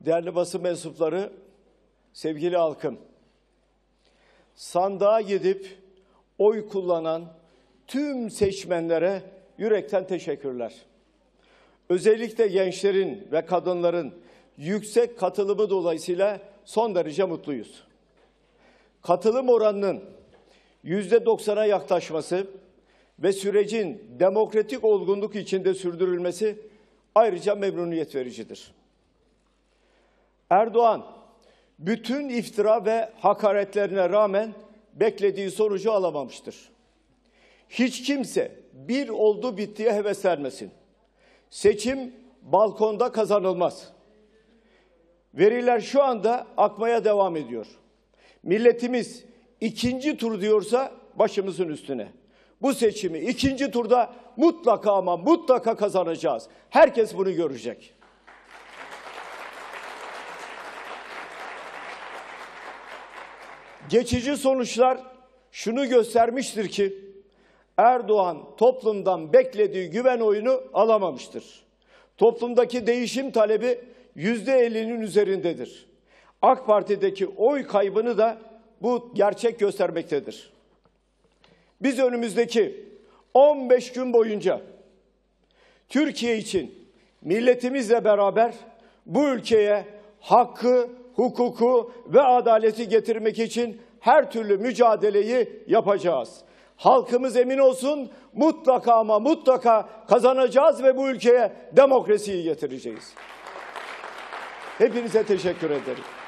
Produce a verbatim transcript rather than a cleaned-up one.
Değerli basın mensupları, sevgili halkım, sandığa gidip oy kullanan tüm seçmenlere yürekten teşekkürler. Özellikle gençlerin ve kadınların yüksek katılımı dolayısıyla son derece mutluyuz. Katılım oranının yüzde doksana yaklaşması ve sürecin demokratik olgunluk içinde sürdürülmesi ayrıca memnuniyet vericidir. Erdoğan, bütün iftira ve hakaretlerine rağmen beklediği sonucu alamamıştır. Hiç kimse bir oldu bittiye heveslenmesin. Seçim balkonda kazanılmaz. Veriler şu anda akmaya devam ediyor. Milletimiz ikinci tur diyorsa başımızın üstüne. Bu seçimi ikinci turda mutlaka ama mutlaka kazanacağız. Herkes bunu görecek. Geçici sonuçlar şunu göstermiştir ki Erdoğan toplumdan beklediği güven oyunu alamamıştır. Toplumdaki değişim talebi yüzde ellinin üzerindedir. AK Parti'deki oy kaybını da bu gerçek göstermektedir. Biz önümüzdeki on beş gün boyunca Türkiye için milletimizle beraber bu ülkeye hakkı, hukuku ve adaleti getirmek için her türlü mücadeleyi yapacağız. Halkımız emin olsun, mutlaka ama mutlaka kazanacağız ve bu ülkeye demokrasiyi getireceğiz. Hepinize teşekkür ederim.